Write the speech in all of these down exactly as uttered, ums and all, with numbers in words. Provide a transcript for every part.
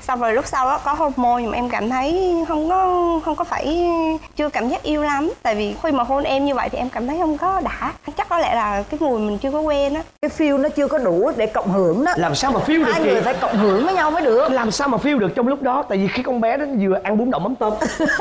Xong rồi lúc sau đó có hôn môi nhưng mà em cảm thấy không có không có phải chưa cảm giác yêu lắm. Tại vì khi mà hôn em như vậy thì em cảm thấy không có đã. Chắc có lẽ là cái mùi mình chưa có quen á. Cái feel nó chưa có đủ để cộng hưởng đó. Làm sao mà feel được Hai chị? người phải cộng hưởng với nhau mới được. Làm sao mà feel được trong lúc đó? Tại vì khi con bé đó vừa ăn bún đậu mắm tôm.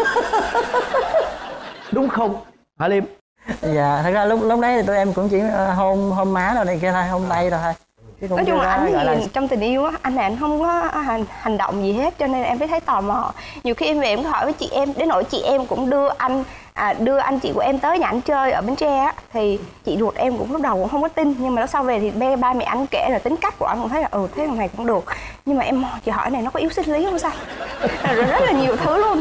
Đúng không hả Liêm? Dạ, thật ra lúc lúc đấy thì tụi em cũng chỉ hôn hôn má rồi này kia thôi, hôn tay rồi thôi. Nói chung là anh thì là... trong tình yêu á, anh này anh không có hành, hành động gì hết, cho nên em mới thấy tò mò. Nhiều khi em về em có hỏi với chị em, đến nỗi chị em cũng đưa anh à, đưa anh chị của em tới nhà anh chơi ở Bến Tre á, thì chị ruột em cũng lúc đầu cũng không có tin, nhưng mà lúc sau về thì ba, ba mẹ anh kể là tính cách của anh cũng thấy là ừ thế thằng này cũng được. Nhưng mà em chị hỏi này nó có yếu sinh lý không sao? Rồi rất là nhiều thứ luôn.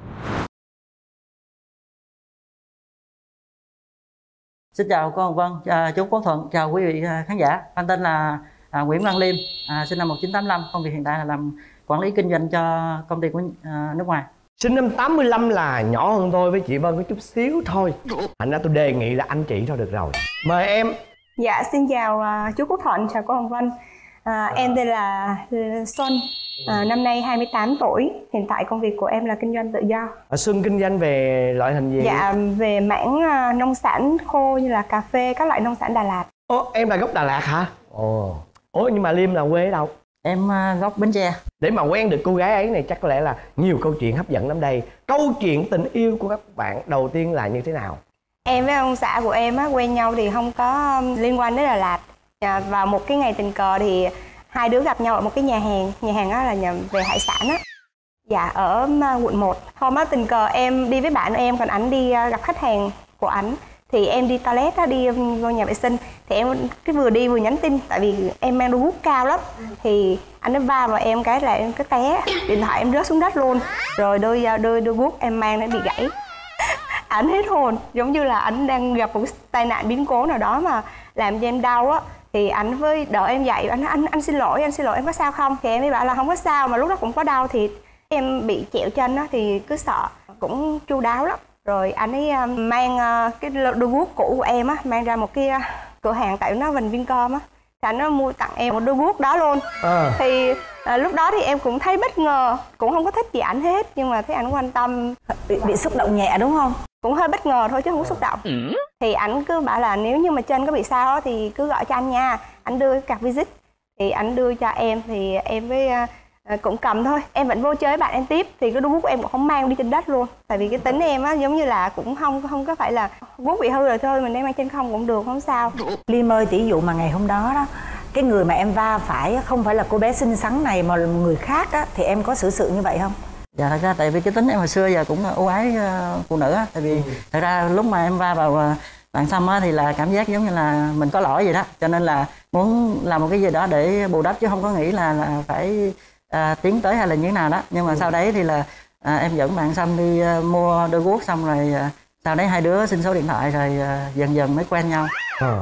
Xin chào cô Hồng Vân, à, chú Quốc Thuận, chào quý vị khán giả. Anh tên là à, Nguyễn Văn Liêm, à, sinh năm một nghìn chín trăm tám mươi lăm, công việc hiện tại là làm quản lý kinh doanh cho công ty của à, nước ngoài. Sinh năm tám mươi lăm là nhỏ hơn tôi với chị Vân có chút xíu thôi. Thành ra tôi đề nghị là anh chị thôi được rồi. Mời em. Dạ, xin chào uh, chú Quốc Thuận, chào cô Hồng Vân. uh, à. Em tên là Xuân, uh, năm nay hai mươi tám tuổi. Hiện tại công việc của em là kinh doanh tự do. Ở Xuân kinh doanh về loại hình gì? Dạ, về mảng uh, nông sản khô như là cà phê, các loại nông sản Đà Lạt. Ồ, em là gốc Đà Lạt hả? Ồ. Ủa nhưng mà Liêm là quê ở đâu? Em uh, gốc Bến Tre. Để mà quen được cô gái ấy này chắc có lẽ là nhiều câu chuyện hấp dẫn lắm đây. Câu chuyện tình yêu của các bạn đầu tiên là như thế nào? Em với ông xã của em á, quen nhau thì không có liên quan đến Đà Lạt. Vào một cái ngày tình cờ thì hai đứa gặp nhau ở một cái nhà hàng. Nhà hàng đó là nhà về hải sản á. Dạ, ở quận một. Hôm đó tình cờ em đi với bạn em, còn ảnh đi gặp khách hàng của ảnh. Thì em đi toilet á, đi vô nhà vệ sinh. Thì em cái vừa đi vừa nhắn tin. Tại vì em mang đôi guốc cao lắm. Thì anh nó va vào em cái là em cái té. Điện thoại em rớt xuống đất luôn. Rồi đôi đôi đôi guốc em mang nó bị gãy. Ảnh hết hồn, giống như là ảnh đang gặp một cái tai nạn biến cố nào đó mà làm cho em đau á. Thì ảnh với đợi em dậy, anh anh anh xin lỗi, anh xin lỗi em có sao không? Thì em mới bảo là không có sao, mà lúc đó cũng có đau thì em bị trẹo chân á, thì cứ sợ, cũng chu đáo lắm. Rồi anh ấy mang cái đôi guốc cũ của em á, mang ra một cái cửa hàng tại nó gần Vincom á. Thì anh nó mua tặng em một đôi guốc đó luôn. À. Thì à, lúc đó thì em cũng thấy bất ngờ, cũng không có thích gì ảnh hết, nhưng mà thấy ảnh quan tâm. Bị, bị xúc động nhẹ đúng không? Cũng hơi bất ngờ thôi chứ không có xúc động. Ừ. Thì ảnh cứ bảo là nếu như mà chân có bị sao đó, thì cứ gọi cho anh nha. Anh đưa cái card visit. Thì anh đưa cho em thì em với uh, cũng cầm thôi. Em vẫn vô chơi với bạn em tiếp. Thì cái đôi guốc của em cũng không mang đi trên đất luôn. Tại vì cái tính em á giống như là cũng không không có phải là guốc bị hư rồi thôi, mình đem mang trên không cũng được, không sao. Liêm ơi, tỷ dụ mà ngày hôm đó đó, cái người mà em va phải không phải là cô bé xinh xắn này mà là một người khác á, thì em có xử sự như vậy không? Dạ, thật ra tại vì cái tính em hồi xưa giờ cũng ưu ái uh, phụ nữ á. Tại vì thật ra lúc mà em va vào uh, bạn Sâm á thì là cảm giác giống như là mình có lỗi vậy đó. Cho nên là muốn làm một cái gì đó để bù đắp, chứ không có nghĩ là, là phải uh, tiến tới hay là như thế nào đó. Nhưng mà ừ. sau đấy thì là uh, em dẫn bạn Sâm đi uh, mua đôi guốc, xong rồi uh, sau đấy hai đứa xin số điện thoại, rồi uh, dần dần mới quen nhau. À.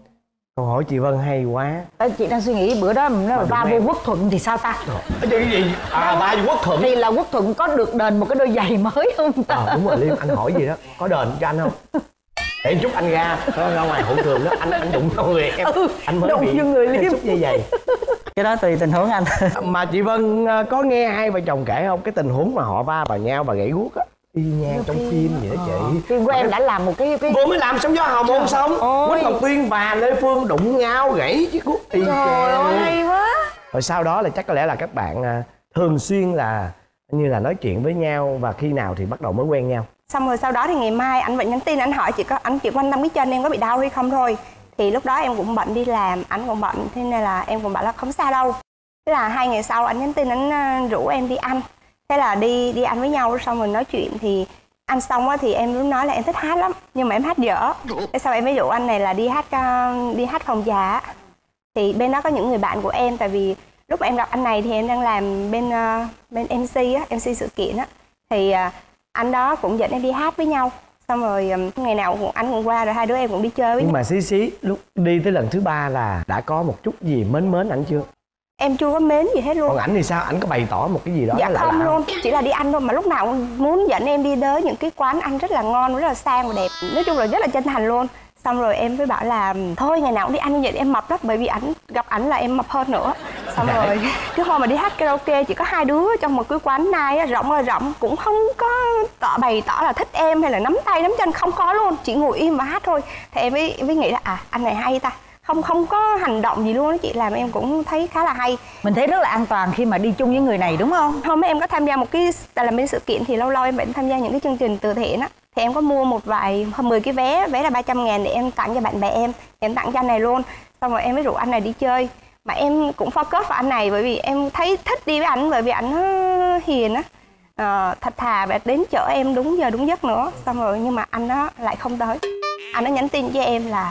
Câu hỏi chị Vân hay quá. Chị đang suy nghĩ bữa đó nó va vô Quốc Thuận thì sao ta? Cái gì, cái gì? À, va vô Quốc Thuận thì là Quốc Thuận có được đền một cái đôi giày mới không ta? À, đúng rồi Liêm, anh hỏi gì đó, có đền cho anh không? Để chút anh ra, ra ngoài hậu trường đó, anh anh đụng vào người em, ừ, anh mới bị người Liêm xúc dây giày. Cái đó tùy tình huống anh. Mà chị Vân có nghe hai vợ chồng kể không? Cái tình huống mà họ va vào nhau và gãy guốc á, y nhang trong phim vậy đó chị. Phim của em đã làm một cái cái vừa mới làm xong gió hào môn xong, Quýt Ngọc Tuyên và Lê Phương đụng nhau gãy chiếc guốc y chang. Trời ơi, hay quá. Rồi sau đó là chắc có lẽ là các bạn thường xuyên là như là nói chuyện với nhau, và khi nào thì bắt đầu mới quen nhau? Xong rồi sau đó thì ngày mai anh vẫn nhắn tin, anh hỏi chị có anh chỉ quan tâm cái chân em có bị đau hay không thôi. Thì lúc đó em cũng bận đi làm, anh cũng bận, thế nên là em cũng bảo là không sao đâu. Thế là hai ngày sau anh nhắn tin, anh rủ em đi ăn. Thế là đi đi ăn với nhau, xong rồi nói chuyện thì ăn xong á thì em lúc nói là em thích hát lắm, nhưng mà em hát dở. Thế sau em mới rủ anh này là đi hát đi hát phòng trà. Thì bên đó có những người bạn của em, tại vì lúc mà em gặp anh này thì em đang làm bên uh, bên em xê á, em xê sự kiện á. Thì uh, anh đó cũng dẫn em đi hát với nhau. Xong rồi um, ngày nào cũng, anh cũng qua, rồi hai đứa em cũng đi chơi với Nhưng nhau. mà xí xí, lúc đi tới lần thứ ba là đã có một chút gì mến mến ảnh chưa? Em chưa có mến gì hết luôn. Còn ảnh thì sao? Ảnh có bày tỏ một cái gì đó? Dạ lạ không lạ luôn, chỉ là đi ăn thôi, mà lúc nào cũng muốn dẫn em đi tới những cái quán ăn rất là ngon, rất là sang và đẹp. Nói chung là rất là chân thành luôn. Xong rồi em mới bảo là thôi ngày nào cũng đi ăn như vậy em mập lắm, bởi vì ảnh gặp ảnh là em mập hơn nữa. xong rồi cái hôm mà đi hát karaoke chỉ có hai đứa trong một cái quán night rộng là rộng, cũng không có tỏ bày tỏ là thích em hay là nắm tay nắm chân, không có luôn, chỉ ngồi im và hát thôi. Thì em mới mới nghĩ là à anh này hay ta, không không có hành động gì luôn đó chị, làm em cũng thấy khá là hay. Mình thấy rất là an toàn khi mà đi chung với người này đúng không? Hôm em có tham gia một cái làm bên sự kiện thì lâu lâu em vẫn tham gia những cái chương trình từ thiện á, thì em có mua một vài hơn mười cái vé, vé là ba trăm ngàn để em tặng cho bạn bè em, em tặng cho anh này luôn. Xong rồi em mới rủ anh này đi chơi, mà em cũng focus vào anh này bởi vì em thấy thích đi với anh, bởi vì anh hiền á, à, thật thà và đến chở em đúng giờ đúng giấc nữa. Xong rồi nhưng mà anh đó lại không tới, anh đã nhắn tin cho em là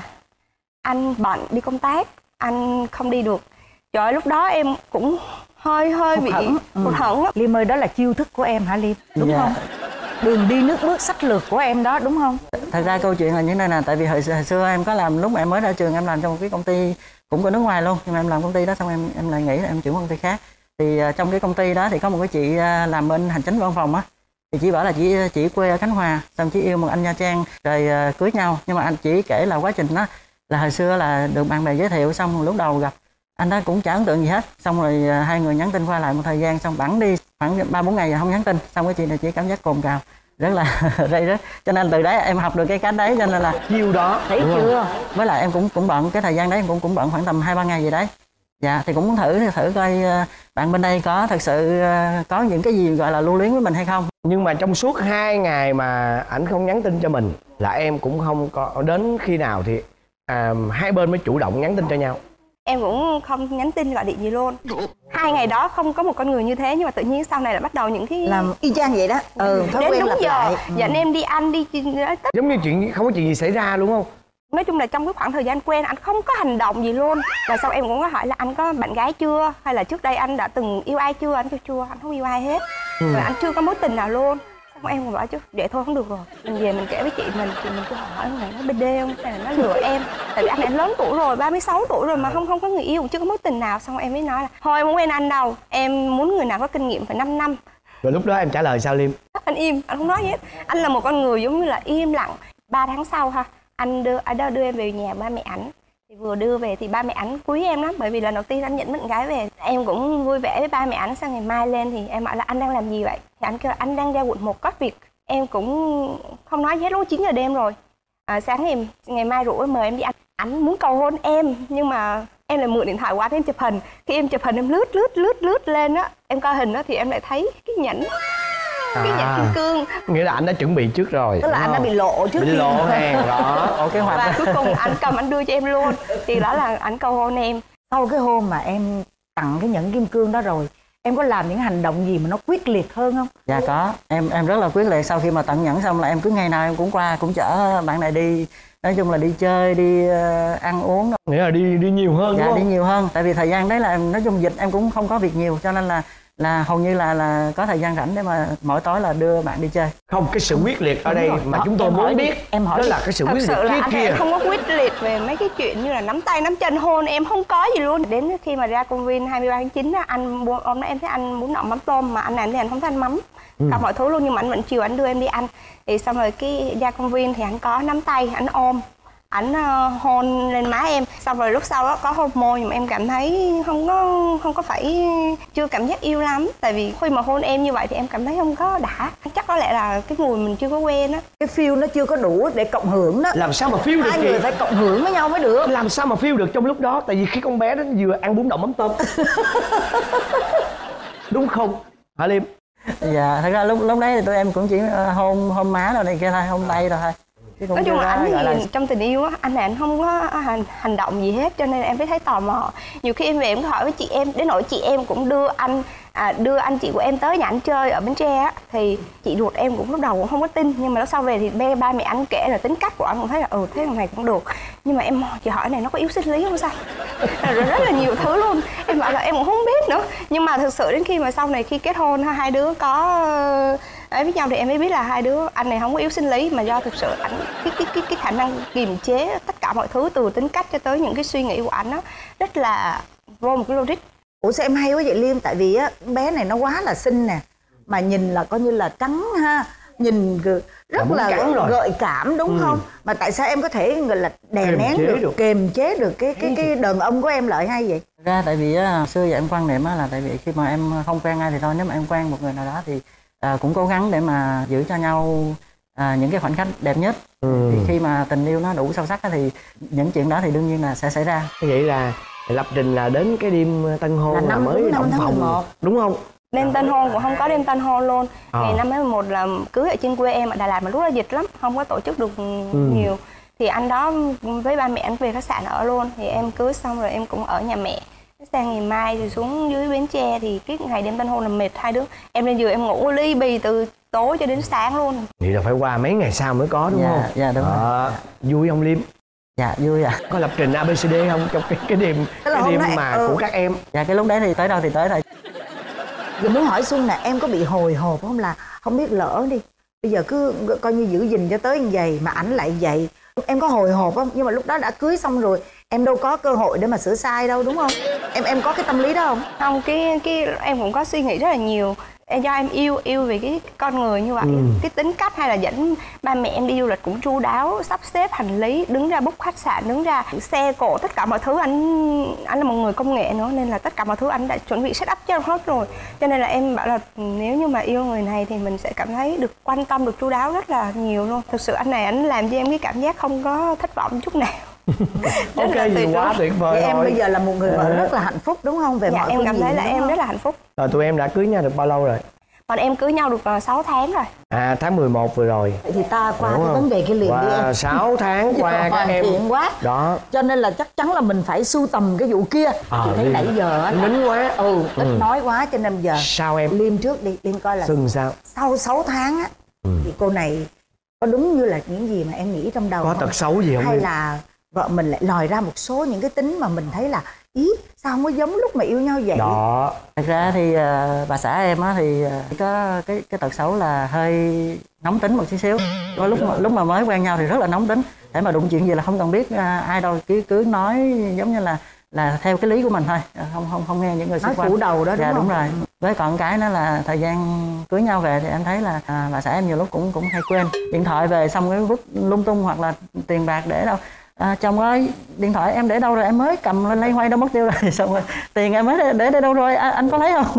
anh bận đi công tác, anh không đi được. Trời ơi, lúc đó em cũng hơi hơi bị hụt hẫng á. Liêm ơi, đó là chiêu thức của em hả Liêm, đúng Dạ. không? Đường đi nước bước sách lược của em đó đúng không? Thật ra câu chuyện là như thế này nè, tại vì hồi, hồi xưa em có làm, lúc mà em mới ra trường em làm trong một cái công ty cũng có nước ngoài luôn, nhưng mà em làm công ty đó xong em em lại nghĩ là em chuyển công ty khác. Thì uh, trong cái công ty đó thì có một cái chị uh, làm bên hành chính văn phòng á, thì chị bảo là chị chị quê ở Khánh Hòa, xong chị yêu một anh Nha Trang rồi uh, cưới nhau. Nhưng mà anh chỉ kể là quá trình đó là hồi xưa là được bạn bè giới thiệu, xong lúc đầu gặp anh đó cũng chả ấn tượng gì hết, xong rồi uh, hai người nhắn tin qua lại một thời gian, xong bẵng đi khoảng ba bốn ngày rồi không nhắn tin, xong cái chị này chỉ cảm giác cồn cào rất là rây rứt, cho nên từ đấy em học được cái cách đấy, cho nên là chiêu đó Thấy chưa? với lại em cũng cũng bận cái thời gian đấy, em cũng cũng bận khoảng tầm hai ba ngày gì đấy. Dạ thì cũng muốn thử thử coi uh, bạn bên đây có thật sự uh, có những cái gì gọi là lưu luyến với mình hay không. Nhưng mà trong suốt hai ngày mà ảnh không nhắn tin cho mình là em cũng không có, đến khi nào thì à, hai bên mới chủ động nhắn tin cho nhau? Em cũng không nhắn tin gọi điện gì luôn. Hai ngày đó không có một con người như thế, nhưng mà tự nhiên sau này là bắt đầu những cái Làm y chang vậy đó. Ừ, thói đến quen đúng lặp giờ lại. dẫn em đi ăn đi tất. Giống như chuyện không có chuyện gì xảy ra luôn không? Nói chung là trong cái khoảng thời gian quen anh không có hành động gì luôn. Và sau em cũng có hỏi là anh có bạn gái chưa, hay là trước đây anh đã từng yêu ai chưa. Anh kêu chưa, anh không yêu ai hết. ừ. Rồi anh chưa có mối tình nào luôn. Xong em cũng bảo chứ vậy thôi không được rồi, mình về mình kể với chị mình thì mình cứ hỏi ông này nó bê đê không hay là nó lừa em. Tại vì anh này lớn tuổi rồi, ba mươi sáu tuổi rồi mà không không có người yêu, chưa có mối tình nào. Xong em mới nói là thôi em không quen anh đâu, em muốn người nào có kinh nghiệm phải năm năm. Rồi lúc đó em trả lời sao Liêm? Anh im, anh không nói gì hết. Anh là một con người giống như là im lặng. Ba tháng sau ha, anh đưa anh đó đưa em về nhà ba mẹ ảnh. Thì vừa đưa về thì ba mẹ ảnh quý em lắm, bởi vì lần đầu tiên anh nhận bạn gái về. Em cũng vui vẻ với ba mẹ ảnh. Sang ngày mai lên thì em hỏi là anh đang làm gì vậy, thì anh kêu là anh đang ra quận một có việc. Em cũng không nói gì hết, lúc chín giờ đêm rồi. À, sáng ngày ngày mai rủ mời em đi ăn. Anh muốn cầu hôn em, nhưng mà em lại mượn điện thoại của anh em chụp hình. Khi em chụp hình em lướt lướt lướt lướt lên á, em coi hình đó thì em lại thấy cái nhẫn, cái nhẫn kim cương. Nghĩa là anh đã chuẩn bị trước rồi. Tức là anh đã bị lộ trước bị khi lộ hàng đó. Ồ, kế hoạch. Và cuối cùng anh cầm anh đưa cho em luôn. Thì đó là anh cầu hôn em. Sau cái hôm mà em tặng cái nhẫn kim cương đó rồi, em có làm những hành động gì mà nó quyết liệt hơn không? Dạ có, em em rất là quyết liệt. Sau khi mà tặng nhẫn xong là em cứ ngày nào em cũng qua, cũng chở bạn này đi, nói chung là đi chơi, đi uh, ăn uống. Nghĩa là đi đi nhiều hơn. Dạ đúng không? đi nhiều hơn, tại vì thời gian đấy là em nói chung dịch em cũng không có việc nhiều, cho nên là là hầu như là là có thời gian rảnh để mà mỗi tối là đưa bạn đi chơi. Không, cái sự quyết liệt ở đây rồi. mà Đó, chúng tôi em hỏi muốn đi, biết em hỏi đó đi. là cái sự Thật quyết liệt sự là kia anh kia. em không có quyết liệt về mấy cái chuyện như là nắm tay nắm chân hôn, em không có gì luôn. Đến khi mà ra công viên hai mươi ba tháng chín á, anh buông hôm đó em thấy anh bún đậu mắm tôm, mà anh này thì anh không thấy anh mắm ừ. Cả mọi thứ luôn, nhưng mà anh vẫn chiều anh đưa em đi ăn. Thì xong rồi cái ra công viên thì anh có nắm tay, anh ôm, ảnh uh, hôn lên má em. Xong rồi lúc sau đó có hôn môi, nhưng mà em cảm thấy không có không có phải chưa cảm giác yêu lắm. Tại vì khi mà hôn em như vậy thì em cảm thấy không có đã. Chắc có lẽ là cái mùi mình chưa có quen á. Cái feel nó chưa có đủ để cộng hưởng đó. Làm sao mà feel được Hai chị? người phải cộng hưởng với nhau mới được. Làm sao mà feel được trong lúc đó? Tại vì khi con bé đó vừa ăn bún đậu mắm tôm. Đúng không hả Liêm? Dạ, thật ra lúc lúc đấy thì tụi em cũng chỉ hôn hôn má rồi này kia thôi, hôn tay rồi thôi. Nói chung là anh thì là... trong tình yêu á, anh này anh không có hành, hành động gì hết, cho nên em mới thấy tò mò. Nhiều khi em về em có hỏi với chị em, đến nỗi chị em cũng đưa anh à, đưa anh chị của em tới nhà anh chơi ở Bến Tre á, thì chị ruột em cũng lúc đầu cũng không có tin, nhưng mà lúc sau về thì ba, ba mẹ anh kể là tính cách của anh cũng thấy là ừ thế thằng này cũng được. Nhưng mà em chị hỏi này nó có yếu sinh lý không sao? Rồi rất là nhiều thứ luôn. Em bảo là em cũng không biết nữa. Nhưng mà thực sự đến khi mà sau này khi kết hôn hai đứa có ấy với nhau thì em mới biết là hai đứa anh này không có yếu sinh lý, mà do thực sự ảnh cái cái cái cái khả năng kiềm chế tất cả mọi thứ từ tính cách cho tới những cái suy nghĩ của ảnh đó rất là vô một cái logic. Ủa sao em hay quá vậy Liêm? Tại vì á bé này nó quá là xinh nè, mà nhìn là coi như là trắng ha, nhìn rất Cảm là cắn rồi. gợi cảm đúng Ừ. không? Mà tại sao em có thể gọi là đè Kiềm nén chế được, được. kiềm chế được cái cái cái đàn ông của em lại hay vậy? Ra tại vì á, xưa giờ em quan niệm á là tại vì khi mà em không quen ai thì thôi, nếu mà em quen một người nào đó thì à, cũng cố gắng để mà giữ cho nhau à, những cái khoảnh khắc đẹp nhất. Ừ. Thì khi mà tình yêu nó đủ sâu sắc á, thì những chuyện đó thì đương nhiên là sẽ xảy ra. Vậy là lập trình là đến cái đêm tân hôn Là là, năm- mới đúng năm động tháng mười phòng một. đúng không? Đêm tân hôn cũng không có đêm tân hôn luôn. À. Ngày năm tháng mười một là cưới ở trên quê em ở Đà Lạt mà lúc đó dịch lắm, không có tổ chức được nhiều. Thì anh đó với ba mẹ anh về khách sạn ở luôn. Thì em cưới xong rồi em cũng ở nhà mẹ. Sang ngày mai rồi xuống dưới Bến Tre thì cái ngày đêm tân hôn là mệt hai đứa. Em lên giường em ngủ ly bì từ tối cho đến sáng luôn. Vậy là phải qua mấy ngày sau mới có đúng Dạ, không? dạ, đúng Đó. Vui không Liêm? Dạ vui ạ. Có lập trình a bê xê đê không trong cái cái đêm Tức là cái hôm đêm đó em- mà ừ. của các em? Dạ cái lúc đấy thì tới đâu thì tới thôi. Giờ muốn hỏi Xuân nè, em có bị hồi hộp không, là không biết lỡ đi bây giờ cứ coi như giữ gìn cho tới như vậy mà ảnh lại vậy, em có hồi hộp không? Nhưng mà lúc đó đã cưới xong rồi, em đâu có cơ hội để mà sửa sai đâu đúng không? Em em có cái tâm lý đó không? Không, cái cái em cũng có suy nghĩ rất là nhiều. Em do em yêu yêu về cái con người như vậy, Ừ. cái tính cách hay là dẫn ba mẹ em đi du lịch cũng chu đáo, sắp xếp hành lý, đứng ra book khách sạn, đứng ra xe cộ, tất cả mọi thứ. Anh anh là một người công nghệ nữa nên là tất cả mọi thứ anh đã chuẩn bị set up cho hết rồi. Cho nên là em bảo là nếu như mà yêu người này thì mình sẽ cảm thấy được quan tâm, được chu đáo rất là nhiều luôn. Thực sự anh này anh làm cho em cái cảm giác không có thất vọng chút nào. Rất Ok là thì tuyệt quá vời. tuyệt vời Vậy em rồi. bây giờ là một người vợ Ờ. rất là hạnh phúc đúng không? Về Dạ mọi em phương cảm thấy diện là đúng em không? rất là hạnh phúc. Rồi tụi em đã cưới nhau được bao lâu rồi? Còn em cưới nhau được sáu tháng rồi. À tháng mười một vừa rồi. Vậy thì ta qua Đúng cái không? vấn đề kia liền đi Qua em. sáu tháng qua các Hoàn em. thiện quá. Đó. Cho nên là chắc chắn là mình phải sưu tầm cái vụ kia. Ờ, Chị thấy Liêm. nãy giờ á là- Nín quá. Ừ, ít Ừ. nói quá cho nên giờ Sao em? Liêm trước đi, Liêm coi là Xuân sao? sau sáu tháng á Ừ. thì cô này có đúng như là những gì mà em nghĩ trong đầu Có không? tật xấu gì không Hay Liêm? là vợ mình lại lòi ra một số những cái tính mà mình thấy là ý sao không có giống lúc mà yêu nhau vậy? Đó. Thật ra thì à, bà xã em á thì à, có cái cái tật xấu là hơi nóng tính một chút xíu. Có lúc mà, lúc mà mới quen nhau thì rất là nóng tính. Để mà đụng chuyện gì là không cần biết à, ai đâu, cứ cứ nói giống như là là theo cái lý của mình thôi, à, không không không nghe những người Nói xung quanh. phủ đầu đó đúng Dạ không? đúng rồi. Với còn cái nữa là thời gian cưới nhau về thì em thấy là à, bà xã em nhiều lúc cũng cũng hay quên điện thoại về, xong cái vứt lung tung, hoặc là tiền bạc để đâu. À, chồng ơi, điện thoại em để đâu rồi, em mới cầm lên lay hoay đâu mất tiêu rồi. Xong rồi tiền em mới để, để đây đâu rồi, à, anh có lấy không?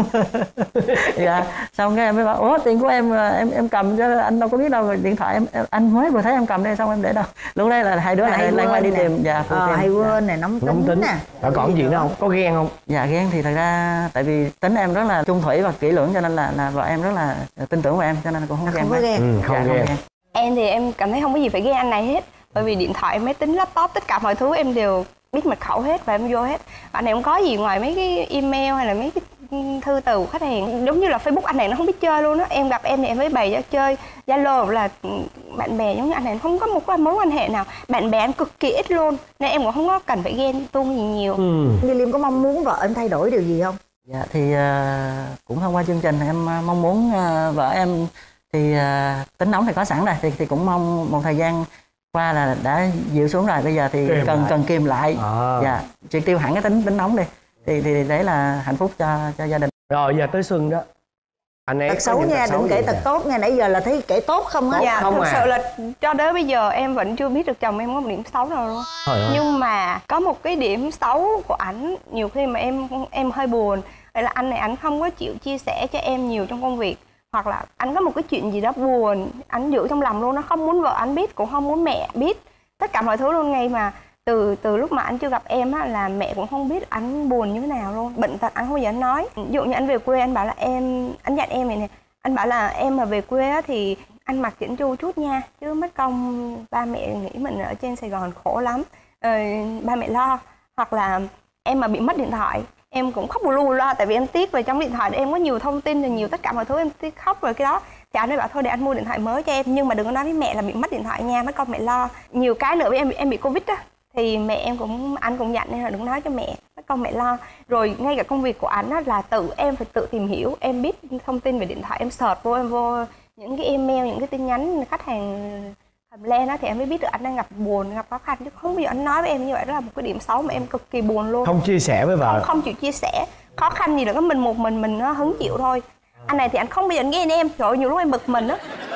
Dạ, xong cái em mới bảo ủa tiền của em em em cầm chứ anh đâu có biết đâu, rồi điện thoại em, em anh mới vừa thấy em cầm đây, xong em để đâu. Lúc đấy là hai đứa Hay lại lay hoay đi quên tìm. nè. Dạ, phụ Ờ, tìm. hay Dạ. quên nè, nóng tính, Nóng tính. nè. Rồi còn gì nữa không? Có ghen không? Dạ ghen thì thật ra tại vì tính em rất là chung thủy và kỹ lưỡng, cho nên là là vợ em rất là tin tưởng vào em, cho nên là cũng không À, ghen. không có mấy. ghen. Ừ, không Dạ, ghen. Em thì em cảm thấy không có gì phải ghen anh này hết. Bởi vì điện thoại, máy tính, laptop, tất cả mọi thứ em đều biết mật khẩu hết và em vô hết. Anh này không có gì ngoài mấy cái email hay là mấy cái thư từ của khách hàng. Giống như là Facebook anh này nó không biết chơi luôn á. Em gặp em thì em mới bày cho chơi. Zalo là bạn bè, giống như anh này không có một cái mối quan hệ nào. Bạn bè anh cực kỳ ít luôn. Nên em cũng không có cần phải ghen tuông gì nhiều. Ừ. Như Liêm có mong muốn vợ em thay đổi điều gì không? Dạ thì à, cũng thông qua chương trình em à, mong muốn à, vợ em thì à, tính nóng thì có sẵn rồi, thì thì cũng mong một thời gian qua là đã dịu xuống rồi, bây giờ thì Kìm cần lại. cần kìm lại. À. Dạ, triệt tiêu hẳn cái tính tính nóng đi, thì thì đấy là hạnh phúc cho cho gia đình. Rồi giờ tới Xuân đó. Anh ấy Tật có xấu những nha, tật xấu đừng kể gì tật nè? tốt nha, nãy giờ là thấy kể tốt không á. Dạ, không thực à. sự là cho đến bây giờ em vẫn chưa biết được chồng em có một điểm xấu nào luôn. Trời ơi. Nhưng mà có một cái điểm xấu của ảnh, nhiều khi mà em em hơi buồn, vậy là anh này anh không có chịu chia sẻ cho em nhiều trong công việc, hoặc là anh có một cái chuyện gì đó buồn anh giữ trong lòng luôn, nó không muốn vợ anh biết, cũng không muốn mẹ biết, tất cả mọi thứ luôn. Ngay mà từ từ lúc mà anh chưa gặp em á, là mẹ cũng không biết anh buồn như thế nào luôn, bệnh tật anh không bao giờ anh nói. Ví dụ như anh về quê anh bảo là em, anh dặn em này nè, anh bảo là em mà về quê á thì anh mặc chỉnh chu chút nha, chứ mất công ba mẹ nghĩ mình ở trên Sài Gòn khổ lắm, ờ, ba mẹ lo. Hoặc là em mà bị mất điện thoại em cũng khóc bù lu bù loa, tại vì em tiếc về trong điện thoại em có nhiều thông tin và nhiều tất cả mọi thứ, em tiếc khóc rồi cái đó. Thì anh ấy bảo thôi để anh mua điện thoại mới cho em, nhưng mà đừng có nói với mẹ là bị mất điện thoại nha, mất công mẹ lo. Nhiều cái nữa với em em bị Covid á, thì mẹ em cũng, anh cũng dặn nên là đừng nói cho mẹ, mất công mẹ lo. Rồi ngay cả công việc của anh á là tự em phải tự tìm hiểu, em biết thông tin về điện thoại, em search vô, em vô những cái email, những cái tin nhắn khách hàng thầm len á, thì em mới biết được anh đang gặp buồn, gặp khó khăn, chứ không bao giờ anh nói với em như vậy. Đó là một cái điểm xấu mà em cực kỳ buồn luôn. Không chia sẻ với vợ. Không, không chịu chia sẻ, khó khăn gì là có mình một mình mình nó hứng chịu thôi. Anh này thì anh không bao giờ nghe em, trời ơi, nhiều lúc em bực mình á,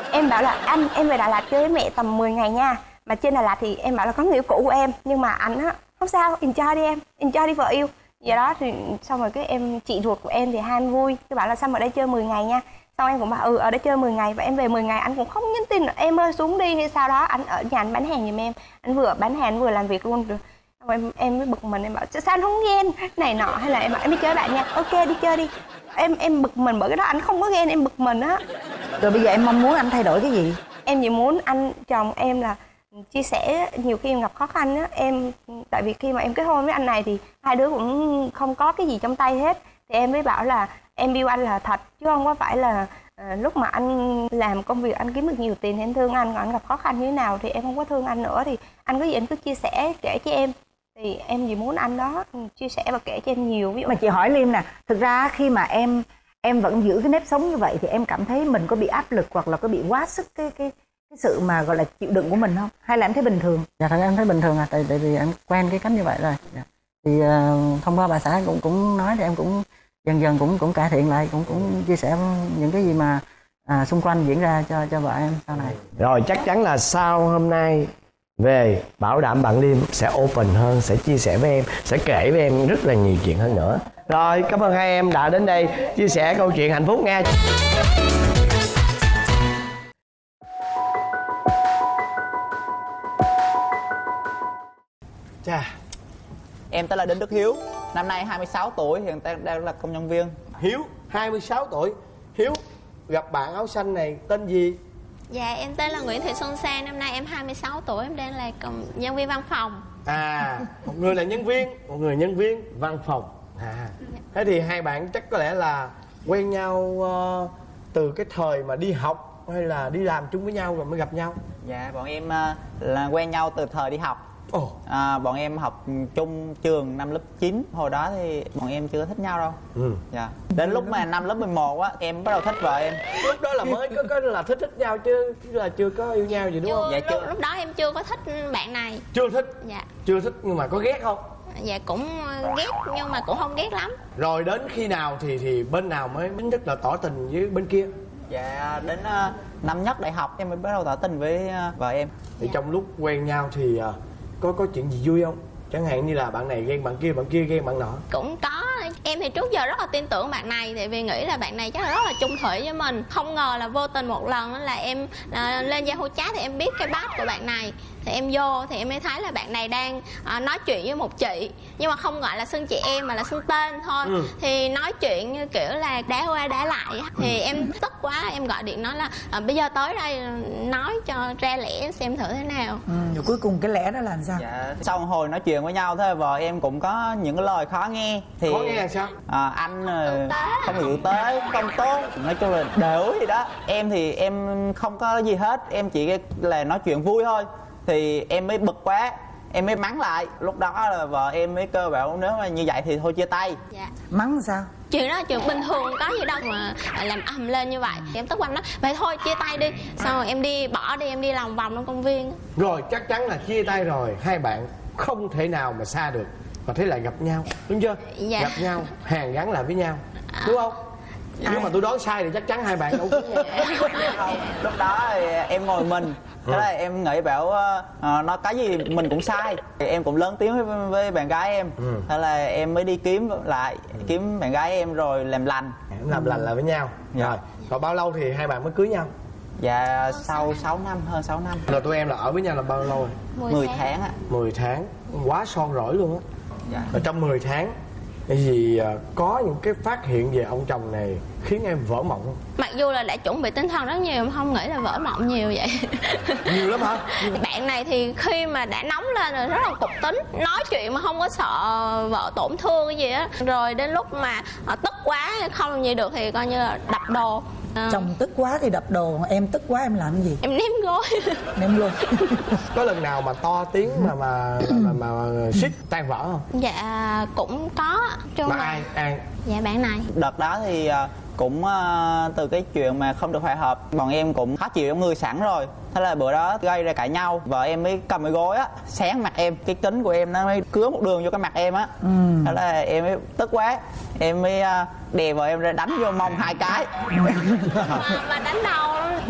Em bảo là anh em về Đà Lạt chơi với mẹ tầm mười ngày nha. Mà trên Đà Lạt thì em bảo là có người yêu cũ của em, nhưng mà anh á không sao, enjoy đi em, enjoy đi vợ yêu. Vậy đó thì xong rồi cái em chị ruột của em thì hai anh vui, cái bảo là xong ở đây chơi mười ngày nha. Xong em cũng bảo ừ ở đây chơi mười ngày và em về mười ngày. Anh cũng không nhắn tin là em ơi xuống đi hay sao đó. Anh ở nhà anh bán hàng giùm em, anh vừa bán hàng anh vừa làm việc luôn. Em em mới bực mình, em bảo sao anh không ghen này nọ, hay là em bảo em đi chơi với bạn nha. Ok đi chơi đi. Em em bực mình bởi cái đó, anh không có ghen, em bực mình á. Rồi bây giờ em mong muốn anh thay đổi cái gì? Em chỉ muốn anh chồng em là chia sẻ, nhiều khi em gặp khó khăn á, em tại vì khi mà em kết hôn với anh này thì hai đứa cũng không có cái gì trong tay hết, thì em mới bảo là em yêu anh là thật chứ không có phải là à, lúc mà anh làm công việc anh kiếm được nhiều tiền thì em thương anh, còn anh gặp khó khăn như thế nào thì em không có thương anh nữa, thì anh có gì anh cứ chia sẻ kể cho em, thì em chỉ muốn anh đó chia sẻ và kể cho em nhiều. Ví dụ mà chị hỏi Liêm nè, thực ra khi mà em em vẫn giữ cái nếp sống như vậy thì em cảm thấy mình có bị áp lực hoặc là có bị quá sức cái cái cái sự mà gọi là chịu đựng của mình không, hay là em thấy bình thường? Dạ thật em thấy bình thường à, tại tại vì em quen cái cách như vậy rồi. Dạ. Thì uh, thông qua bà xã cũng cũng nói thì em cũng dần dần cũng cũng cải thiện lại, cũng cũng chia sẻ những cái gì mà à, xung quanh diễn ra cho cho vợ em sau này. Rồi chắc chắn là sau hôm nay về bảo đảm bạn Liêm sẽ open hơn, sẽ chia sẻ với em, sẽ kể với em rất là nhiều chuyện hơn nữa. Rồi cảm ơn hai em đã đến đây chia sẻ câu chuyện hạnh phúc nha. Chà. Em tên là Đinh Đức Hiếu, năm nay hai mươi sáu tuổi, hiện đang đang là công nhân viên. Hiếu, hai mươi sáu tuổi. Hiếu, gặp bạn áo xanh này tên gì? Dạ em tên là Nguyễn Thị Xuân Sang, năm nay em hai mươi sáu tuổi, em đang là công nhân viên văn phòng. À, một người là nhân viên, một người nhân viên văn phòng. À, thế thì hai bạn chắc có lẽ là quen nhau uh, từ cái thời mà đi học hay là đi làm chung với nhau rồi mới gặp nhau? Dạ, bọn em uh, là quen nhau từ thời đi học. Ồ. À, bọn em học chung trường năm lớp chín, hồi đó thì bọn em chưa thích nhau đâu. Ừ. Dạ. Đến lúc mà năm lớp mười một á, em bắt đầu thích vợ em. Lúc đó là mới có, có là thích thích nhau chứ, chứ là chưa có yêu nhau gì đúng chưa, không? Dạ, chưa. Lúc, lúc đó em chưa có thích bạn này. Chưa thích? Dạ. Chưa thích nhưng mà có ghét không? Dạ cũng ghét nhưng mà cũng không ghét lắm. Rồi đến khi nào thì thì bên nào mới chính thức là tỏ tình với bên kia? Dạ, đến uh, năm nhất đại học em mới bắt đầu tỏ tình với uh, vợ em. Thì dạ. Trong lúc quen nhau thì uh, có có chuyện gì vui không? Chẳng hạn như là bạn này ghen bạn kia, bạn kia ghen bạn nọ. Cũng có. Em thì trước giờ rất là tin tưởng bạn này, tại vì nghĩ là bạn này chắc là rất là chung thủy với mình. Không ngờ là vô tình một lần là em à, lên Yahoo chat thì em biết cái bát của bạn này, thì em vô thì em mới thấy là bạn này đang à, nói chuyện với một chị, nhưng mà không gọi là xưng chị em mà là xưng tên thôi. Ừ. Thì nói chuyện như kiểu là đá qua đá lại. Thì ừ. em tức quá, em gọi điện nói là à, bây giờ tới đây nói cho ra lẽ xem thử thế nào. Ừ, rồi cuối cùng cái lẽ đó là sao? Dạ, sau một hồi nói chuyện với nhau thế vợ em cũng có những cái lời khó nghe. Thì khó nghe là sao? À, anh không hiểu tế, không tốt, nói chung là đều gì đó. Em thì em không có gì hết, em chỉ là nói chuyện vui thôi. Thì em mới bực quá, em mới mắng lại. Lúc đó là vợ em mới kêu bảo nếu mà như vậy thì thôi chia tay. Dạ. Mắng sao? Chuyện đó là chuyện bình thường, có gì đâu mà làm ầm lên như vậy. Em tức quanh đó, vậy thôi chia tay đi. Xong rồi em đi bỏ đi, em đi lòng vòng trong công viên. Rồi chắc chắn là chia tay rồi, hai bạn không thể nào mà xa được, và thế lại gặp nhau, đúng chưa? Dạ. Gặp nhau, hàn gắn lại với nhau, đúng không? Dạ. Nếu mà tôi đoán sai thì chắc chắn hai bạn đâu có không. Lúc đó thì em ngồi mình, thế là em nghĩ bảo uh, nó cái gì mình cũng sai, thì em cũng lớn tiếng với, với bạn gái em. Ừ. Thế là em mới đi kiếm lại, kiếm bạn gái em rồi làm lành. Làm lành lại với nhau. Dạ. Rồi, rồi bao lâu thì hai bạn mới cưới nhau? Dạ sau sáu năm, hơn sáu năm. Rồi tụi em là ở với nhau là bao lâu rồi? mười tháng ạ. mười tháng, quá son rỗi luôn á. Dạ. Ở trong mười tháng thì có những cái phát hiện về ông chồng này khiến em vỡ mộng không? Mặc dù là đã chuẩn bị tinh thần rất nhiều, mà không nghĩ là vỡ mộng nhiều vậy. Nhiều lắm hả? Bạn này thì khi mà đã nóng lên rồi rất là cục tính, nói chuyện mà không có sợ vợ tổn thương cái gì á. Rồi đến lúc mà tức quá không làm gì được thì coi như là đập đồ. À. Chồng tức quá thì đập đồ, em tức quá em làm gì? Em ném gối. Ném luôn. Có lần nào mà to tiếng mà mà mà, mà, mà suýt tan vỡ không? Dạ cũng có. Chung mà là... ai ai? Dạ bạn này. Đợt đó thì cũng uh, từ cái chuyện mà không được hòa hợp, bọn em cũng khó chịu trong người sẵn rồi. Thế là bữa đó gây ra cãi nhau, vợ em mới cầm cái gối á xén mặt em, cái kính của em nó mới cứa một đường vô cái mặt em á. Ừ. Thế là em mới tức quá, em mới uh, đè vợ em ra đánh vô mông hai cái. mà, mà đánh đâu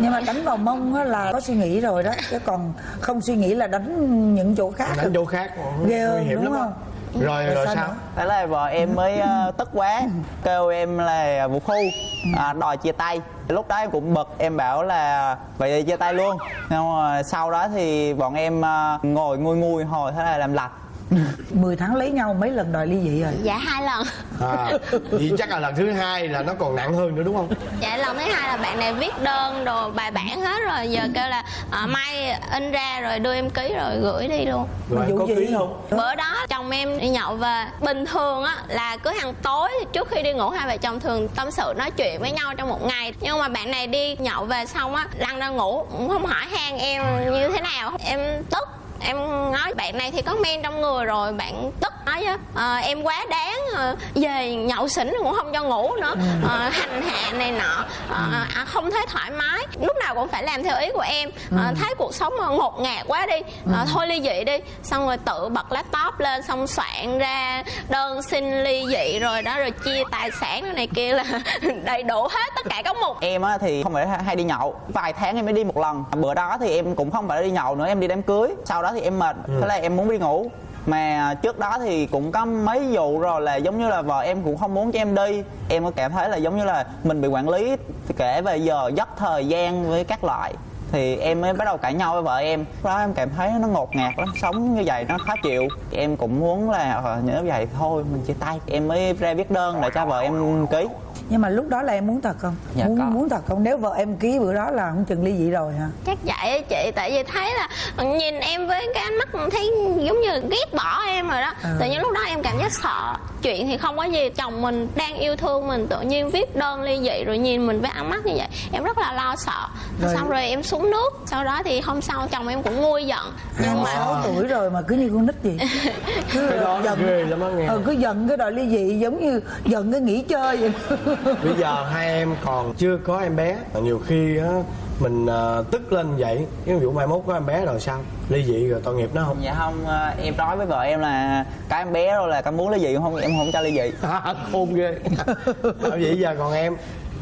Nhưng mà đánh vào mông á là có suy nghĩ rồi đó, chứ còn không suy nghĩ là đánh những chỗ khác. Đánh chỗ khác ghê nguy hiểm đúng lắm không? Rồi rồi, rồi sao, sao? Thế là vợ em mới uh, tức quá, kêu em là vũ phu, à, đòi chia tay. Lúc đó em cũng bực, em bảo là vậy thì chia tay luôn. Nhưng mà sau đó thì bọn em uh, ngồi nguôi nguôi hồi thế là làm lặt. mười tháng lấy nhau mấy lần đòi ly dị rồi? Dạ hai lần. À, vậy chắc là lần thứ hai là nó còn nặng hơn nữa đúng không? Dạ lần thứ hai là bạn này viết đơn đồ bài bản hết rồi, giờ kêu là à, mai in ra rồi đưa em ký rồi gửi đi luôn. Rồi em có ký không? Bữa đó chồng em đi nhậu về, bình thường á là cứ hàng tối trước khi đi ngủ hai vợ chồng thường tâm sự nói chuyện với nhau trong một ngày, nhưng mà bạn này đi nhậu về xong á lăn ra ngủ cũng không hỏi han em như thế nào. Em tức, em nói bạn này thì có men trong người rồi, bạn tức nói chứ à, em quá đáng, à, về nhậu xỉn cũng không cho ngủ nữa, à, hành hạ này nọ, à, à, không thấy thoải mái, lúc nào cũng phải làm theo ý của em, à, thấy cuộc sống ngột ngạt quá đi, à, thôi ly dị đi. Xong rồi tự bật laptop lên xong soạn ra đơn xin ly dị rồi đó, rồi chia tài sản này kia là đầy đủ hết tất cả các mục. Em á thì không phải hay đi nhậu, vài tháng em mới đi một lần. Bữa đó thì em cũng không phải đi nhậu nữa, em đi đám cưới. Sau đó thì em mệt, ừ. thế là em muốn đi ngủ. Mà trước đó thì cũng có mấy vụ rồi là giống như là vợ em cũng không muốn cho em đi. Em có cảm thấy là giống như là mình bị quản lý kể về giờ giấc thời gian với các loại. Thì em mới bắt đầu cãi nhau với vợ em. Đó em cảm thấy nó ngột ngạt lắm, sống như vậy nó khó chịu. Em cũng muốn là nhớ vậy thôi mình chia tay. Em mới ra viết đơn để cho vợ em ký. Nhưng mà lúc đó là em muốn thật không? Dạ, muốn có. muốn thật không? Nếu vợ em ký bữa đó là không chừng ly dị rồi hả? Chắc vậy chị, tại vì thấy là nhìn em với cái ánh mắt thấy giống như ghét bỏ em rồi đó. À. Tự nhiên lúc đó em cảm giác sợ. Chuyện thì không có gì, chồng mình đang yêu thương mình tự nhiên viết đơn ly dị rồi nhìn mình với ánh mắt như vậy, em rất là lo sợ. Rồi. Xong rồi em xuống nước, sau đó thì hôm sau chồng em cũng nguôi giận. Nhưng mà sáu tuổi rồi mà cứ như con nít gì. Cứ cái đó giận ghê lắm á nghe. Ừ, cứ giận cái đòi ly dị giống như giận cái nghỉ chơi vậy. Bây giờ hai em còn chưa có em bé, nhiều khi á mình uh, tức lên vậy, ví dụ mai mốt có em bé rồi sao, ly dị rồi tội nghiệp nó không? Dạ không, em nói với vợ em là cái em bé rồi là có muốn ly dị không, em không cho ly dị. Khôn ghê. Bởi vậy giờ còn em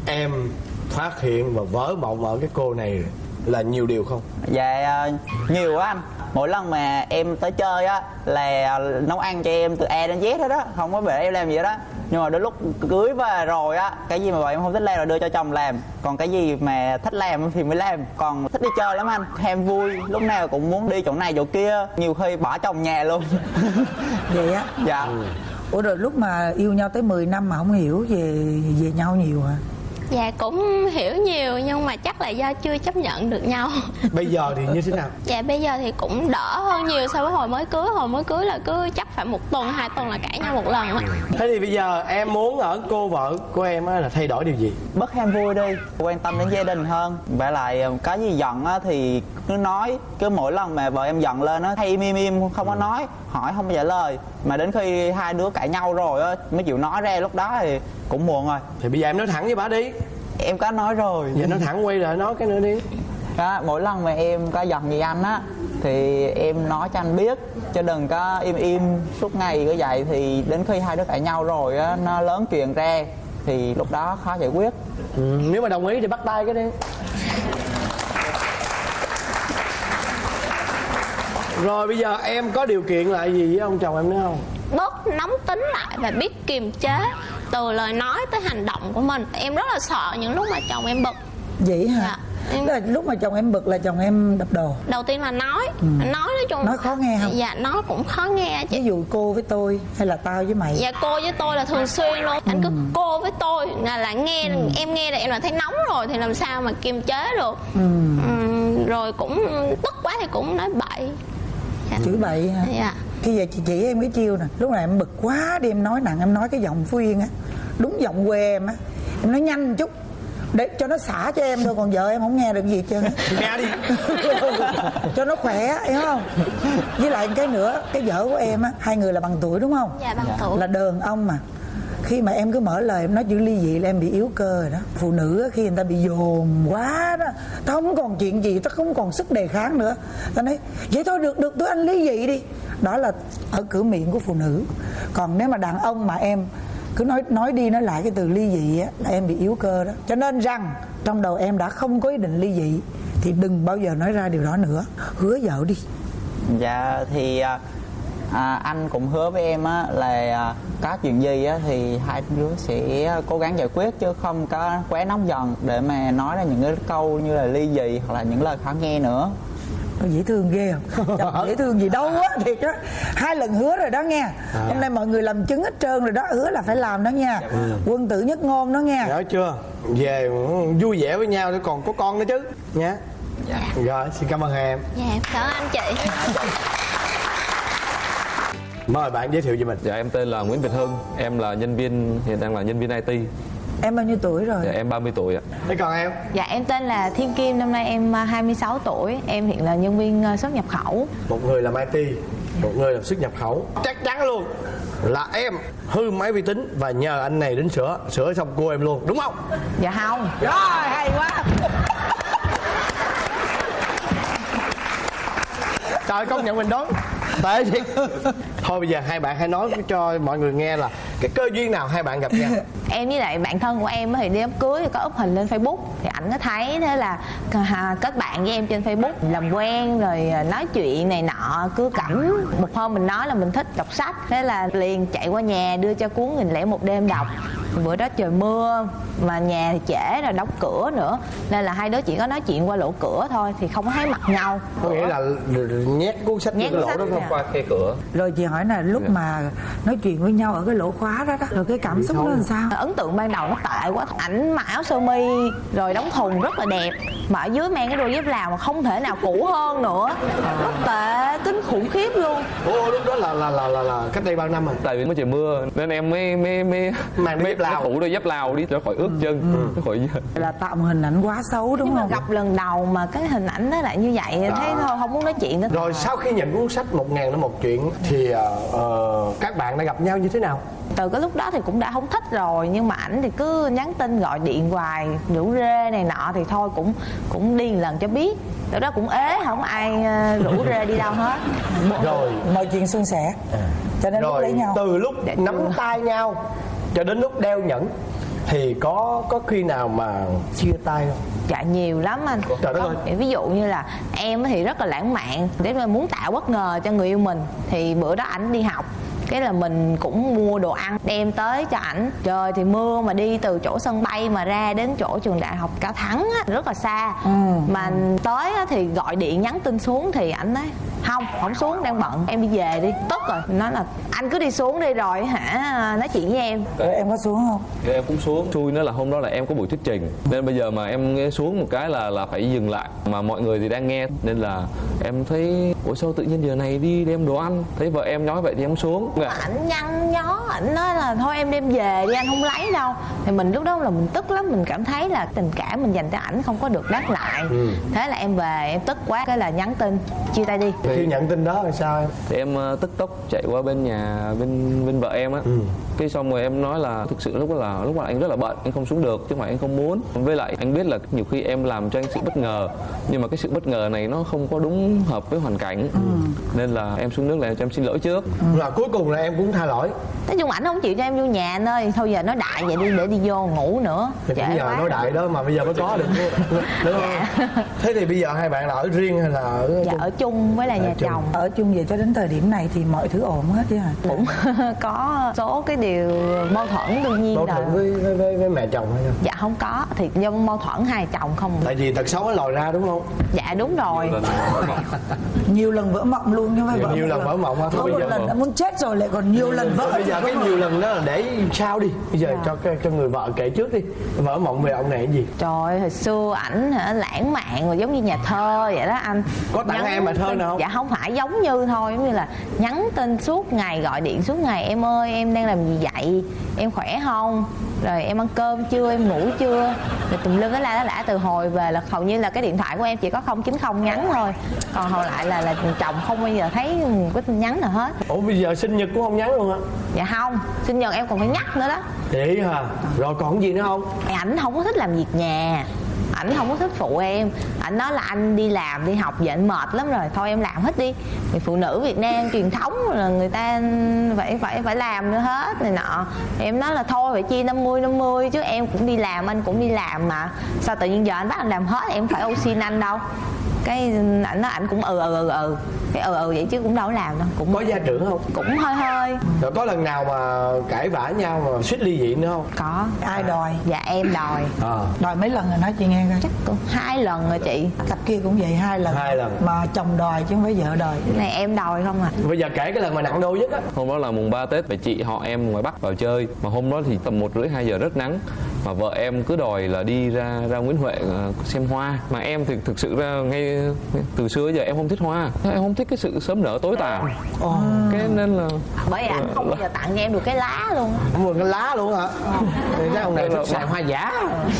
em phát hiện và vỡ mộng ở cái cô này là nhiều điều không? Dạ nhiều quá anh. Mỗi lần mà em tới chơi á là nấu ăn cho em từ A đến Z hết đó, không có để em làm gì đó. Nhưng mà đến lúc cưới về rồi á, cái gì mà vợ em không thích làm là đưa cho chồng làm, còn cái gì mà thích làm thì mới làm. Còn thích đi chơi lắm anh, ham vui, lúc nào cũng muốn đi chỗ này chỗ kia, nhiều khi bỏ chồng nhà luôn. Vậy á? Dạ. Ừ. Ủa rồi lúc mà yêu nhau tới mười năm mà không hiểu về về nhau nhiều hả? Dạ cũng hiểu nhiều nhưng mà chắc là do chưa chấp nhận được nhau. Bây giờ thì như thế nào? Dạ bây giờ thì cũng đỡ hơn nhiều so với hồi mới cưới. Hồi mới cưới là cứ chắc phải một tuần, hai tuần là cãi nhau một lần á. Thế thì bây giờ em muốn ở cô vợ của em á là thay đổi điều gì? Bớt ham vui đi, quan tâm đến gia đình hơn. Vậy lại có gì giận á thì cứ nói. Cứ mỗi lần mà vợ em giận lên á hay im im im không có nói, hỏi không có trả lời. Mà đến khi hai đứa cãi nhau rồi á mới chịu nói ra, lúc đó thì cũng muộn rồi. Thì bây giờ em nói thẳng với bà đi. Em có nói rồi. Vậy nói thẳng, quay lại nói cái nữa đi. Đó, mỗi lần mà em có giận gì anh á thì em nói cho anh biết, chứ đừng có im im suốt ngày như vậy. Thì đến khi hai đứa cãi nhau rồi á, nó lớn chuyện ra thì lúc đó khó giải quyết. Ừ, nếu mà đồng ý thì bắt tay cái đi. Rồi bây giờ em có điều kiện lại gì với ông chồng em nữa không? Bớt nóng tính lại và biết kiềm chế từ lời nói tới hành động của mình. Em rất là sợ những lúc mà chồng em bực. Vậy hả? Dạ, em... Là lúc mà chồng em bực là chồng em đập đồ? Đầu tiên là nói. ừ. Nói nói chung nói khó nghe không? Dạ nói cũng khó nghe chị. Ví dụ cô với tôi hay là tao với mày? Dạ cô với tôi là thường xuyên luôn. ừ. Anh cứ cô với tôi là, là nghe ừ. em nghe là em là thấy nóng rồi thì làm sao mà kiềm chế được. ừ. Ừ, rồi cũng tức quá thì cũng nói bậy. Dạ. Chửi bậy hả? Dạ. Khi giờ chị chỉ em cái chiêu nè, lúc này em bực quá đi em nói nặng, em nói cái giọng Phú Yên á, đúng giọng quê em á, em nói nhanh chút để cho nó xả cho em thôi, còn vợ em không nghe được gì hết trơn á. Nghe đi. Cho nó khỏe, hiểu không? Với lại cái nữa, cái vợ của em á, hai người là bằng tuổi đúng không? Dạ bằng tuổi. Là đàn ông mà. Khi mà em cứ mở lời em nói chữ ly dị là em bị yếu cơ rồi đó. Phụ nữ á, khi người ta bị dồn quá đó, tao không còn chuyện gì, tao không còn sức đề kháng nữa, tao nói vậy thôi được được, tụi anh ly dị đi. Đó là ở cửa miệng của phụ nữ. Còn nếu mà đàn ông mà em cứ nói nói đi nói lại cái từ ly dị á là em bị yếu cơ đó. Cho nên rằng trong đầu em đã không có ý định ly dị thì đừng bao giờ nói ra điều đó nữa. Hứa vợ đi. Dạ thì à, anh cũng hứa với em á là có chuyện gì á thì hai đứa sẽ cố gắng giải quyết, chứ không có quá nóng giận để mà nói ra những cái câu như là ly dị hoặc là những lời khó nghe nữa. Dễ thương ghê không? Chồng dễ thương gì đâu á, thiệt đó. Hai lần hứa rồi đó nghe. À. Hôm nay mọi người làm chứng hết trơn rồi đó, hứa là phải làm đó nha. Ừ. Quân tử nhất ngôn đó nghe. Nhớ chưa? Về vui vẻ với nhau để còn có con nữa chứ nhé. Dạ. Rồi, xin cảm ơn hai em. Dạ, cảm ơn anh chị. Mời bạn giới thiệu về mình. Dạ, em tên là Nguyễn Việt Hưng. Em là nhân viên, hiện đang là nhân viên i tê. Em bao nhiêu tuổi rồi? Dạ, em ba mươi tuổi ạ. Thế còn em? Dạ, em tên là Thiên Kim, năm nay em hai mươi sáu tuổi. Em hiện là nhân viên xuất nhập khẩu. Một người làm i tê, một người làm xuất nhập khẩu. Chắc chắn luôn là em hư máy vi tính và nhờ anh này đến sửa. Sửa xong cô em luôn, đúng không? Dạ không. Rồi, hay quá. Trời, công nhận mình đúng. Tệ gì? Thôi bây giờ hai bạn hãy nói cho mọi người nghe là cái cơ duyên nào hai bạn gặp nhau. Em với lại bạn thân của em thì đi đám cưới thì có up hình lên Facebook, thì ảnh nó thấy thế là kết bạn với em trên Facebook, làm quen rồi nói chuyện này nọ cứ cẩm. Một hôm mình nói là mình thích đọc sách, thế là liền chạy qua nhà đưa cho cuốn Nghìn Lẻ Một Đêm đọc. Bữa đó trời mưa mà nhà thì trễ rồi đóng cửa nữa, nên là hai đứa chỉ có nói chuyện qua lỗ cửa thôi, thì không có thấy mặt nhau. Có nghĩa là nhét cuốn sách nhét cái lỗ đó không? Qua khe cửa. Rồi chị hỏi là lúc mà nói chuyện với nhau ở cái lỗ khóa đó đó, rồi cái cảm xúc nó làm sao? Ấn tượng ban đầu nó tệ quá. Ảnh mặc áo sơ mi rồi đóng thùng rất là đẹp, mà ở dưới mang cái đôi dép Lào mà không thể nào cũ hơn nữa, rất tệ tính khủng khiếp luôn. Ồ, lúc đó là là là là, là cách đây bao năm rồi? Tại vì mới trời mưa nên em mới mới mới mang đôi dép Lào, phủ đôi dép Lào đi cho khỏi ướt chân. Ừ. Cho khỏi là tạo một hình ảnh quá xấu đúng nhưng không? Mà gặp lần đầu mà cái hình ảnh nó lại như vậy, đó. Thấy thôi không muốn nói chuyện nữa. Rồi sau khi nhận cuốn sách Một Ngàn Năm Một Chuyện thì uh, các bạn đã gặp nhau như thế nào? Từ cái lúc đó thì cũng đã không thích rồi, nhưng mà ảnh thì cứ nhắn tin gọi điện hoài rủ rê này nọ, thì thôi cũng cũng đi một lần cho biết. Từ đó cũng ế, không ai rủ rê đi đâu hết. Rồi mọi chuyện suôn sẻ cho nên rồi, lúc lấy nhau. từ lúc dạ, nắm chưa. tay nhau cho đến lúc đeo nhẫn thì có có khi nào mà chia tay không? Dạ nhiều lắm anh. Trời đất ơi. Ví dụ như là em thì rất là lãng mạn, để mà muốn tạo bất ngờ cho người yêu mình, thì bữa đó ảnh đi học, cái là mình cũng mua đồ ăn đem tới cho ảnh. Trời thì mưa mà đi từ chỗ sân bay mà ra đến chỗ trường đại học Cao Thắng á, rất là xa. Ừ. Mà tới á, thì gọi điện nhắn tin xuống thì ảnh nói không, không xuống, đang bận, em đi về đi. Tức rồi, nói là anh cứ đi xuống đi rồi hả nói chuyện với em. Rồi em có xuống không? Thì em cũng xuống. Xui nữa là hôm đó là em có buổi thuyết trình, nên bây giờ mà em xuống một cái là là phải dừng lại, mà mọi người thì đang nghe, nên là em thấy ủa sao tự nhiên giờ này đi đem đồ ăn, thấy vợ em nói vậy thì em xuống. Ảnh nhăn nhó, ảnh nói là thôi em đem về đi, anh không lấy đâu. Thì mình lúc đó là mình tức lắm, mình cảm thấy là tình cảm mình dành cho ảnh không có được đáp lại. Ừ. Thế là em về em tức quá, cái là nhắn tin chia tay đi. Khi nhận tin đó là sao em? Thì em uh, tức tốc chạy qua bên nhà bên bên vợ em á. Ừ. Cái xong rồi em nói là thực sự lúc đó là lúc đó anh rất là bận, anh không xuống được, chứ không phải anh không muốn. Với lại anh biết là nhiều khi em làm cho anh sự bất ngờ, nhưng mà cái sự bất ngờ này nó không có đúng hợp với hoàn cảnh. Ừ. Nên là em xuống nước là cho em xin lỗi trước. Ừ. Là cuối cùng là em cũng tha lỗi. Nói chung ảnh không chịu cho em vô nhà anh ơi, thôi giờ nói đại vậy đi để đi vô ngủ nữa. Thì cũng nhờ nói đại đó mà bây giờ mới có được, đúng không? Dạ. Thế thì bây giờ hai bạn là ở riêng hay là ở dạ, ở chung với là nhà chung. chồng. Ở chung vậy cho đến thời điểm này thì mọi thứ ổn hết chứ hả? Cũng có số cái điều mâu thuẫn đương nhiên. Mâu thuẫn với, với, với, với mẹ chồng hay không? Dạ không có, thì do mâu thuẫn hai chồng không. Tại vì tật xấu nó lòi ra đúng không? Dạ đúng rồi. Nhiều lần vỡ mộng luôn chứ không phải vỡ. Nhiều lần vỡ mộng á. Có một lần đã muốn chết rồi lại còn nhiều lần vỡ. Bây giờ cái nhiều lần đó là để sao đi. Bây giờ dạ. cho cho người vợ kể trước đi. Vỡ mộng về ông này cái gì? Trời, hồi xưa ảnh hả lãng mạn rồi giống như nhà thơ vậy đó anh. Có tặng em bài thơ nào không? Dạ không phải, giống như thôi, giống như là nhắn tin suốt ngày, gọi điện suốt ngày, em ơi em đang làm gì vậy, em khỏe không, rồi em ăn cơm chưa, em ngủ chưa, rồi tùm lum cái la đó lã. Từ hồi về là hầu như là cái điện thoại của em chỉ có không chín không nhắn thôi, còn hầu lại là là chồng không bao giờ thấy có tin nhắn nào hết. Ủa bây giờ sinh nhật cũng không nhắn luôn hả? Dạ không, sinh nhật em còn phải nhắc nữa đó. Vậy hả? Rồi còn gì nữa không? Ảnh không có thích làm việc nhà, ảnh không có thích phụ em. Ảnh nói là anh đi làm đi học về anh mệt lắm rồi, thôi em làm hết đi. Thì phụ nữ Việt Nam truyền thống là người ta phải phải phải làm nữa hết này nọ. Thì em nói là thôi phải chia năm mươi năm mươi chứ em cũng đi làm, anh cũng đi làm mà sao tự nhiên giờ anh bắt anh làm hết, em phải ô xin anh đâu. Cái ảnh nói ảnh cũng ừ ừ ừ ừ cái ừ ừ vậy chứ cũng đâu có làm đâu. Cũng có gia trưởng không? Cũng hơi hơi. Rồi có lần nào mà cãi vã nhau mà suýt ly dị nữa không? Có. Ai đòi? Dạ em đòi. À. Đòi mấy lần rồi nói chị nghe coi? Chắc cũng hai lần rồi chị. Cặp kia cũng vậy hai lần. Hai lần. Mà chồng đòi chứ không phải vợ đòi. Cái này em đòi không à. Bây giờ kể cái lần mà nặng đô nhất á. Hôm đó là mùng ba Tết, và chị họ em ngoài Bắc vào chơi. Mà hôm đó thì tầm một rưỡi hai giờ rất nắng. Mà vợ em cứ đòi là đi ra ra Nguyễn Huệ xem hoa. Mà em thì thực sự ra ngay từ xưa giờ em không thích hoa. Em không thích cái sự sớm nở tối tàn. Ồ. Cái nên là bởi vì anh không bao giờ tặng cho em được cái lá luôn. Không được cái lá luôn hả? Thì cái ông này thích xài hoa giả.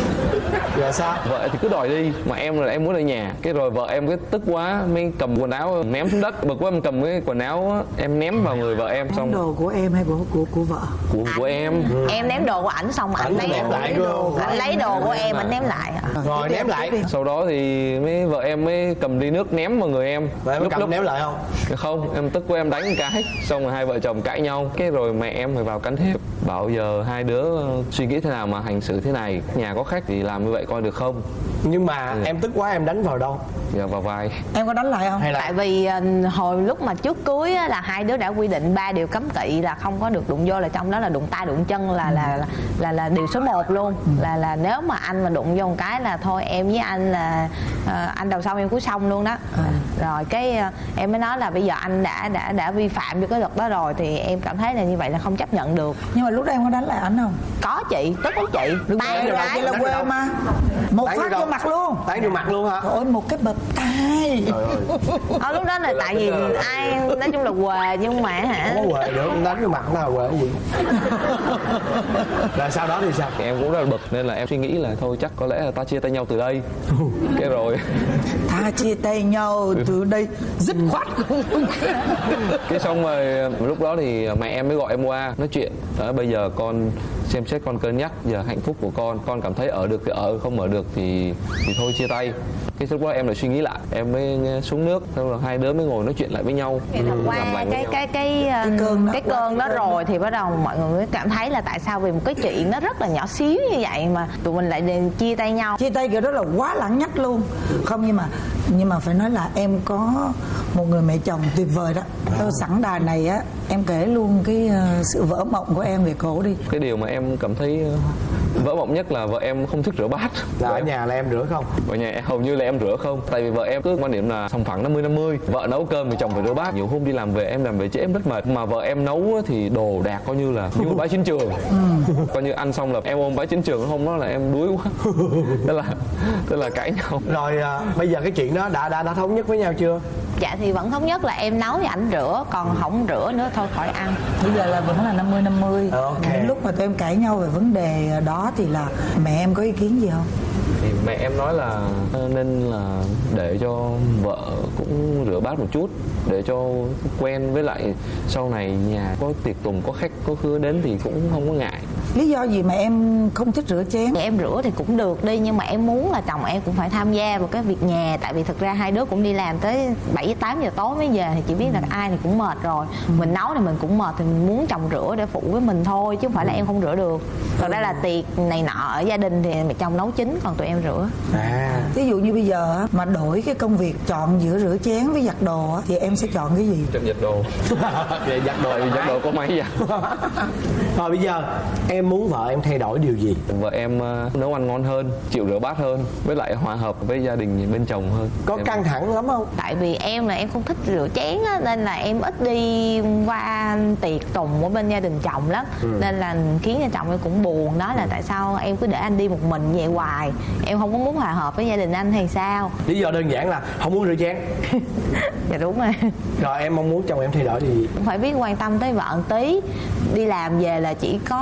Giờ sao? Vợ thì cứ đòi đi, mà em là em muốn ở nhà. Cái rồi vợ em cái tức quá mới cầm quần áo ném xuống đất. Bực quá em cầm cái quần áo em ném vào người vợ em. Xong đồ của em hay của của của vợ? Của của em. Ừ. Em ném đồ của ảnh xong ảnh lấy ném lại đồ, ảnh lấy đồ của em anh ném lại. Rồi ném lại. Sau đó thì mấy vợ em mới cầm ly nước ném vào người em. Và em lúc cầm lúc ném lại không? Không, em tức quá em đánh một cái. Xong rồi hai vợ chồng cãi nhau. Cái rồi mẹ em phải vào can thiệp, bảo giờ hai đứa suy nghĩ thế nào mà hành xử thế này, nhà có khách thì làm như vậy coi được không. Nhưng mà ừ. em tức quá em đánh vào đâu? Dạ vào vai. Em có đánh lại không? Hay là... Tại vì hồi lúc mà trước cưới á, là hai đứa đã quy định ba điều cấm kỵ là không có được đụng vô, là trong đó là đụng tay đụng chân là là là là, là điều số một luôn. Ừ. Là là nếu mà anh mà đụng vô một cái là thôi em với anh là uh, anh đầu xong em cuối xong luôn đó. Ừ. Rồi cái uh, em mới nói là bây giờ anh đã đã đã vi phạm vô cái luật đó rồi thì em cảm thấy là như vậy là không chấp nhận được. Nhưng mà lúc đó em có đánh lại ảnh không? Có chị, tức lắm chị. Tay rồi vậy là quê mà. Một tán phát vô mặt luôn. Tán vô mặt luôn hả? Trời ơi, một cái bật tay. Ờ, lúc đó là tại vì ai nói chung là quề nhưng mà hả? Không có quề được, đánh vô mặt nào quề cái gì. Rồi sau đó thì sao? Em cũng rất là bực nên là em suy nghĩ là thôi chắc có lẽ là ta chia tay nhau từ đây. Cái rồi ta chia tay nhau từ đây dứt khoát cũng. Cái xong rồi lúc đó thì mẹ em mới gọi em qua nói chuyện. Đó, bây giờ con xem xét, con cân nhắc giờ hạnh phúc của con, con cảm thấy ở được thì ở, không ở được thì thì thôi chia tay. Cái lúc đó em lại suy nghĩ lại, em mới xuống nước, sau rồi hai đứa mới ngồi nói chuyện lại với nhau. Thì thật qua cái cái, cái cái cái cơn đó, cái cơn đó rồi thì bắt đầu mọi người mới cảm thấy là tại sao vì một cái chuyện nó rất là nhỏ xíu như vậy mà tụi mình lại chia tay nhau. Chia tay kiểu đó là quá lẳng nhách luôn. Không, nhưng mà nhưng mà phải nói là em có một người mẹ chồng tuyệt vời đó. Tôi sẵn đà này á, em kể luôn cái uh, sự vỡ mộng của em về cổ đi. Cái điều mà em cảm thấy vỡ mộng nhất là vợ em không thích rửa bát. Là ở nhà là em rửa không? Ở nhà hầu như là em rửa không. Tại vì vợ em cứ quan điểm là sòng phẳng năm mươi năm mươi. Vợ nấu cơm thì chồng phải rửa bát. Nhiều hôm đi làm về em làm về trễ em rất mệt. Mà vợ em nấu thì đồ đạc coi như là như một bãi chiến trường. Coi như ăn xong là em ôm bãi chiến trường, hôm đó là em đuối quá. Thế là thế là cãi nhau. Rồi à, bây giờ cái chuyện đó đã đã đã thống nhất với nhau chưa? Dạ thì vẫn thống nhất là em nấu thì ảnh rửa, còn không rửa nữa thôi khỏi ăn. Bây giờ là vẫn là năm mươi năm mươi. Okay. Những lúc mà tụi em cãi nhau về vấn đề đó thì là mẹ em có ý kiến gì không? Thì mẹ em nói là nên là để cho vợ cũng rửa bát một chút để cho quen, với lại sau này nhà có tiệc tùng có khách có khứa đến thì cũng không có ngại. Lý do gì mà em không thích rửa chén? Em rửa thì cũng được đi, nhưng mà em muốn là chồng em cũng phải tham gia vào cái việc nhà. Tại vì thực ra hai đứa cũng đi làm tới bảy tám giờ tối mới về thì chỉ biết là ai thì cũng mệt rồi. Ừ. Mình nấu thì mình cũng mệt thì mình muốn chồng rửa để phụ với mình thôi, chứ không phải là em không rửa được. Thật ra là tiệc này nọ ở gia đình thì mẹ chồng nấu chính, còn tụi em rửa. À. Ví dụ như bây giờ mà đổi cái công việc chọn giữa rửa chén với giặt đồ thì em sẽ chọn cái gì? Chọn giặt đồ. Vậy giặt đồ thì giặt đồ có máy giặt. Rồi bây giờ em muốn vợ em thay đổi điều gì? Vợ em uh, nấu ăn ngon hơn, chịu rửa bát hơn, với lại hòa hợp với gia đình bên chồng hơn. Có em... căng thẳng lắm không? Tại vì em là em không thích rửa chén á, nên là em ít đi qua tiệc tùng của bên gia đình chồng lắm. Ừ. Nên là khiến cho chồng em cũng buồn, đó là tại sao em cứ để anh đi một mình vậy hoài. Em không có muốn hòa hợp với gia đình anh hay sao? Lý do đơn giản là không muốn rửa chén. Dạ đúng rồi. Rồi em mong muốn chồng em thay đổi điều gì? Phải biết quan tâm tới vợ một tí. Đi làm về là chỉ có cá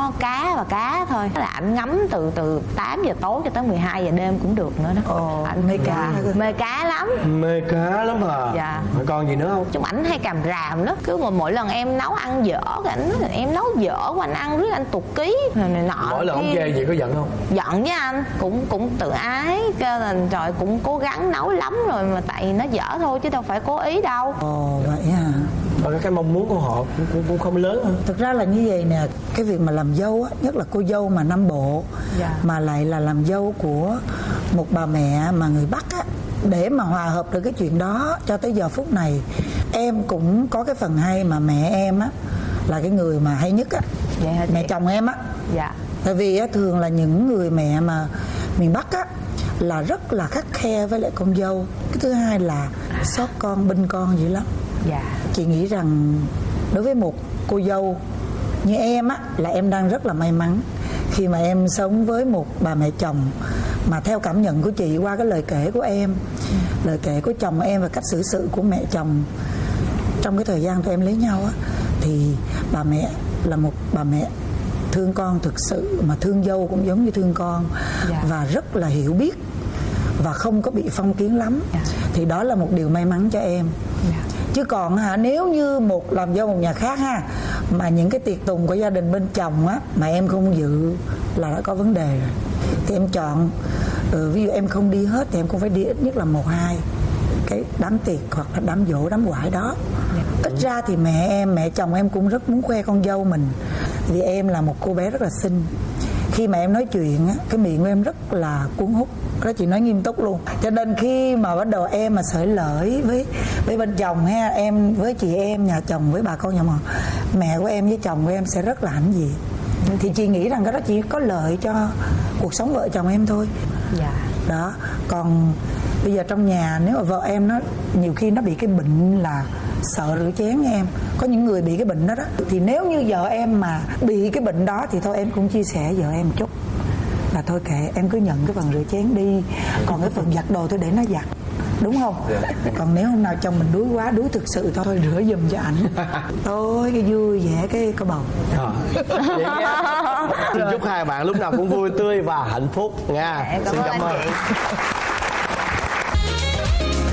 và cá thôi. Là ảnh ngắm từ từ tám giờ tối cho tới mười hai giờ đêm cũng được nữa đó. Ồ, Ảnh mê cá. mê cá lắm. Mê cá lắm hả? Dạ. Còn gì nữa không? Chúng ảnh hay càm ràm đó. Cứ mà mỗi lần em nấu ăn dở cái ảnh nói là em nấu dở của anh ăn riết anh tụt ký này, này nọ. Mỗi lần ông chê vậy có giận không? Giận với anh, cũng cũng tự ái, kêu là trời cũng cố gắng nấu lắm rồi mà tại nó dở thôi chứ đâu phải cố ý đâu. Ồ vậy hả? Và cái mong muốn của họ cũng, cũng, cũng không lớn hơn. Thực ra là như vậy nè, cái việc mà làm dâu á, nhất là cô dâu mà Nam Bộ, Dạ. mà lại là làm dâu của một bà mẹ mà người Bắc á, để mà hòa hợp được cái chuyện đó cho tới giờ phút này, em cũng có cái phần hay mà mẹ em á là cái người mà hay nhất á. Vậy hả chị? Mẹ chồng em á. Dạ. Tại vì á, thường là những người mẹ mà miền Bắc á là rất là khắt khe với lại con dâu. Cái thứ hai là xót con, binh con dữ lắm. Dạ. Chị nghĩ rằng đối với một cô dâu như em á là em đang rất là may mắn khi mà em sống với một bà mẹ chồng mà theo cảm nhận của chị qua cái lời kể của em, ừ. lời kể của chồng em và cách xử sự của mẹ chồng trong cái thời gian tụi em lấy nhau á, thì bà mẹ là một bà mẹ thương con thực sự, mà thương dâu cũng giống như thương con. Dạ. Và rất là hiểu biết và không có bị phong kiến lắm. Dạ. Thì đó là một điều may mắn cho em. Dạ. Chứ còn hả, nếu như một làm dâu một nhà khác ha, mà những cái tiệc tùng của gia đình bên chồng á mà em không dự là đã có vấn đề rồi. Thì em chọn ừ, ví dụ em không đi hết thì em cũng phải đi ít nhất là một hai cái đám tiệc hoặc là đám dỗ, đám quải đó. Dạ. Ít ra thì mẹ em, mẹ chồng em cũng rất muốn khoe con dâu mình. Vì em là một cô bé rất là xinh. Khi mà em nói chuyện á, cái miệng của em rất là cuốn hút. Đó chị nói nghiêm túc luôn. Cho nên khi mà bắt đầu em mà sởi lởi với với bên chồng ha, em với chị em, nhà chồng với bà con nhà họ, mẹ của em với chồng của em sẽ rất là hãnh diện. Thì chị nghĩ rằng cái đó chỉ có lợi cho cuộc sống vợ chồng em thôi. Dạ. Đó. Còn bây giờ trong nhà nếu mà vợ em nó nhiều khi nó bị cái bệnh là sợ rửa chén nha em. Có những người bị cái bệnh đó đó. Thì nếu như vợ em mà bị cái bệnh đó thì thôi em cũng chia sẻ vợ em chút là thôi kệ, em cứ nhận cái phần rửa chén đi, còn cái phần giặt đồ tôi để nó giặt, đúng không? Yeah. Còn nếu hôm nào chồng mình đuối quá, đuối thực sự thôi rửa giùm cho ảnh. Thôi cái vui vẻ cái có bầu. Xin chúc hai bạn lúc nào cũng vui tươi và hạnh phúc nha. Dạ, cảm Xin ơn cảm ơn.